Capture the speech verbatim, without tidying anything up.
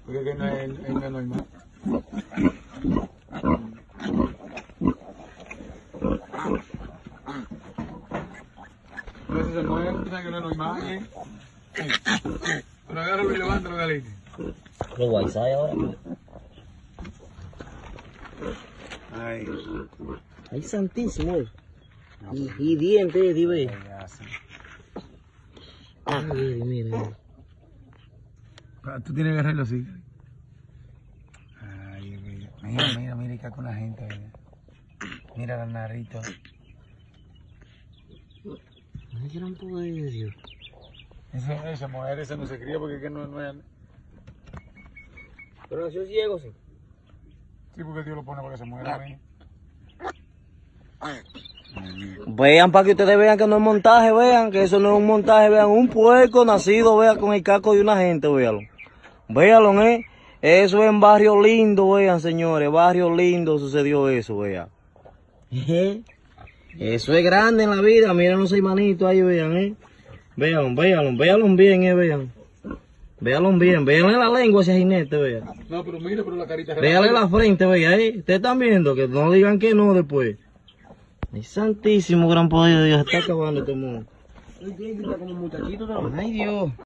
Porque que no es, él no es normal. Entonces se mueve, tú sabes que no es normal, ¿eh? Pero agárralo y levántalo, Galete. Lo guaysay ahora. Ay. Ay, santísimo. Y, y dientes, dime. Ah, mira, mira, mira. Tú tienes que agarrarlo así. Ay, mira, mira, mira, mira, y con la gente. Mira, mira la narrito. Ay, gran poder de Dios. Esa, esa mujer, esa no se cría porque es que no, no es. Pero nació ciego, sí. Sí, porque Dios lo pone para que se muera. ¿Ven? Vean para que ustedes vean que no es montaje, vean que eso no es un montaje, vean un puerco nacido, vean con el casco de una gente, véanlo. Véanlo, eh. Eso es en Barrio Lindo, vean señores, Barrio Lindo sucedió eso, vean. Eso es grande en la vida, miren los hermanitos ahí, vean, eh. Vean, véanlo, véanlo bien, eh, vean. Véanlo bien, véanle la lengua a ese jinete, vean. No, pero mira, pero la carita. Véanle la frente, vean, eh. Ustedes están viendo, que no digan que no después. Ay, santísimo gran poder de Dios, está acabando este mundo. Ay, Dios.